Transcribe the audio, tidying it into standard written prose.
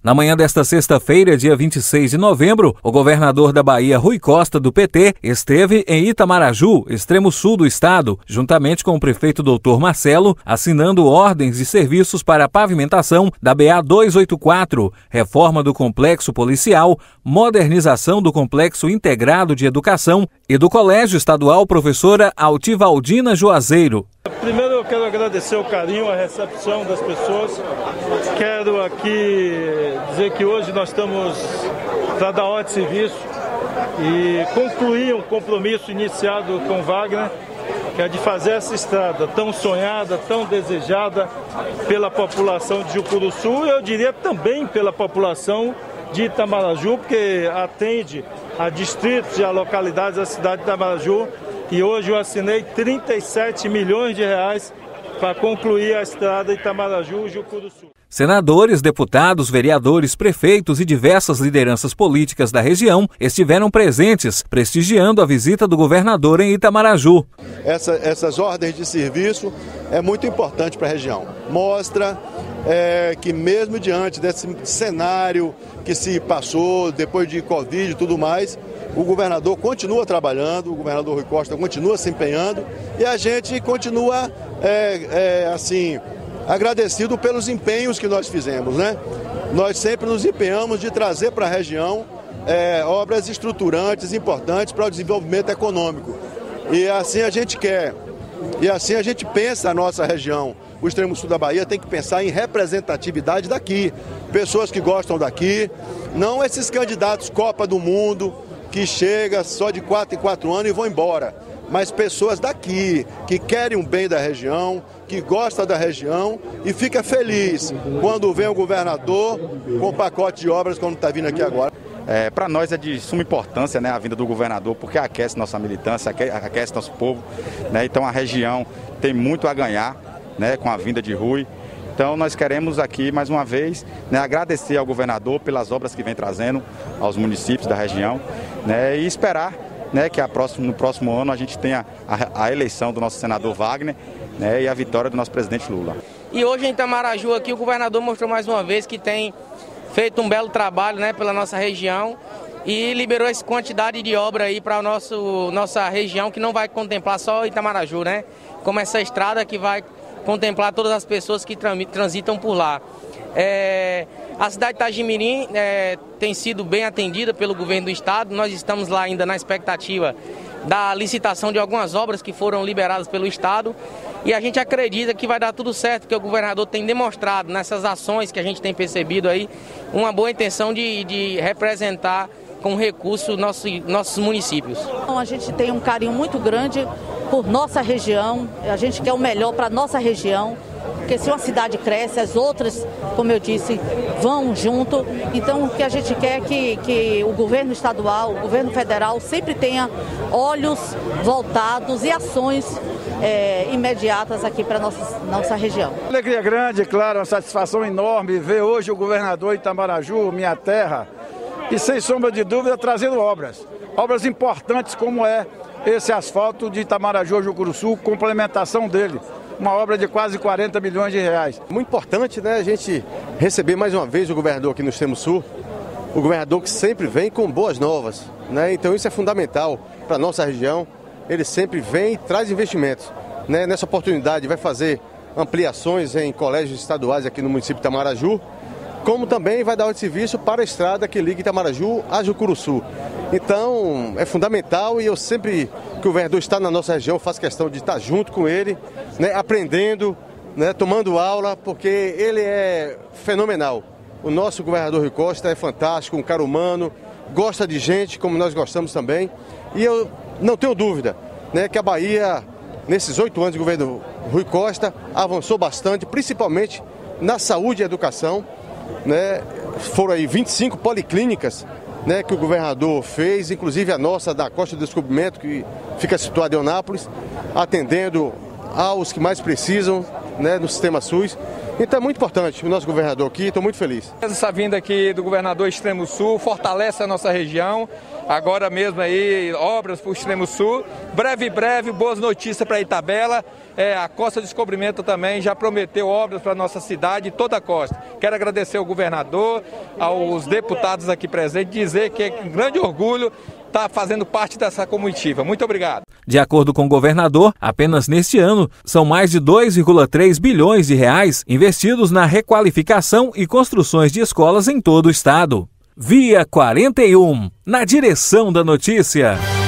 Na manhã desta sexta-feira, dia 26 de novembro, o governador da Bahia, Rui Costa, do PT, esteve em Itamaraju, extremo sul do estado, juntamente com o prefeito Dr. Marcelo, assinando ordens de serviços para a pavimentação da BA-284, reforma do complexo policial, modernização do complexo integrado de educação e do Colégio Estadual Professora Altivaldina Juazeiro. Primeiro eu quero agradecer o carinho, a recepção das pessoas. Quero aqui dizer que hoje nós estamos para dar ordem de serviço e concluir um compromisso iniciado com Wagner, que é de fazer essa estrada tão sonhada, tão desejada pela população de Jucuruçu e eu diria também pela população de Itamaraju, porque atende a distritos e a localidades da cidade de Itamaraju. E hoje eu assinei 37 milhões de reais para concluir a estrada Itamaraju-Jucuruçu. Senadores, deputados, vereadores, prefeitos e diversas lideranças políticas da região estiveram presentes, prestigiando a visita do governador em Itamaraju. Essas ordens de serviço é muito importante para a região. Mostra que mesmo diante desse cenário que se passou depois de Covid e tudo mais, o governador continua trabalhando, o governador Rui Costa continua se empenhando e a gente continua, agradecido pelos empenhos que nós fizemos, né? Nós sempre nos empenhamos de trazer para a região obras estruturantes, importantes para o desenvolvimento econômico. E assim a gente quer, e assim a gente pensa a nossa região. O extremo sul da Bahia tem que pensar em representatividade daqui, pessoas que gostam daqui, não esses candidatos Copa do Mundo, que chega só de 4 em 4 anos e vão embora. Mas pessoas daqui, que querem o bem da região, que gostam da região e fica feliz quando vem o governador com pacote de obras como está vindo aqui agora. Para nós é de suma importância, né, a vinda do governador, porque aquece nossa militância, aquece nosso povo, né, então a região tem muito a ganhar, né, com a vinda de Rui. Então nós queremos aqui mais uma vez, né, agradecer ao governador pelas obras que vem trazendo aos municípios da região, né, e esperar, né, que no próximo ano a gente tenha a eleição do nosso senador Wagner, né, e a vitória do nosso presidente Lula. E hoje em Itamaraju aqui o governador mostrou mais uma vez que tem feito um belo trabalho, né, pela nossa região e liberou essa quantidade de obra aí para nossa região que não vai contemplar só Itamaraju, né, como essa estrada que vai contemplar todas as pessoas que transitam por lá. A cidade de Itagimirim tem sido bem atendida pelo governo do estado. Nós estamos lá ainda na expectativa da licitação de algumas obras que foram liberadas pelo estado e a gente acredita que vai dar tudo certo, porque o governador tem demonstrado nessas ações que a gente tem percebido aí uma boa intenção de representar com recurso nossos municípios. A gente tem um carinho muito grande por nossa região, a gente quer o melhor para nossa região, porque se uma cidade cresce, as outras, como eu disse, vão junto. Então o que a gente quer é que o governo estadual, o governo federal sempre tenha olhos voltados e ações imediatas aqui para nossa região. Alegria grande, claro, uma satisfação enorme ver hoje o governador Itamaraju, minha terra, e sem sombra de dúvida trazendo obras importantes como esse asfalto de Itamaraju a Jucuruçu, complementação dele, uma obra de quase 40 milhões de reais. Muito importante, né, a gente receber mais uma vez o governador aqui no extremo sul, o governador que sempre vem com boas novas, né, então isso é fundamental para a nossa região, ele sempre vem e traz investimentos, né, nessa oportunidade vai fazer ampliações em colégios estaduais aqui no município de Itamaraju, como também vai dar o serviço para a estrada que liga Itamaraju a Jucuruçu. Então, é fundamental e eu sempre que o governador está na nossa região, faço questão de estar junto com ele, né, aprendendo, né, tomando aula, porque ele é fenomenal. O nosso governador Rui Costa é fantástico, um cara humano, gosta de gente, como nós gostamos também. E eu não tenho dúvida, né, que a Bahia, nesses 8 anos de governo Rui Costa, avançou bastante, principalmente na saúde e educação. Né, foram aí 25 policlínicas, né, que o governador fez, inclusive a nossa da Costa do Descobrimento, que fica situada em Eunápolis, atendendo aos que mais precisam, né, no sistema SUS. Então é muito importante o nosso governador aqui, estou muito feliz. Essa vinda aqui do governador Extremo Sul fortalece a nossa região, agora mesmo aí obras para o Extremo Sul, breve, boas notícias para Itabela, a Costa do Descobrimento também já prometeu obras para a nossa cidade e toda a costa. Quero agradecer ao governador, aos deputados aqui presentes, dizer que é um grande orgulho estar fazendo parte dessa comitiva. Muito obrigado. De acordo com o governador, apenas neste ano são mais de 2,3 bilhões de reais investidos na requalificação e construções de escolas em todo o estado. Via 41, na direção da notícia.